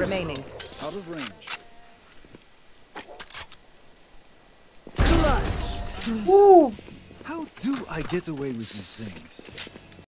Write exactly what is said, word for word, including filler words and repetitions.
remaining. Out of range. Clutch. Woo! How do I get away with these things?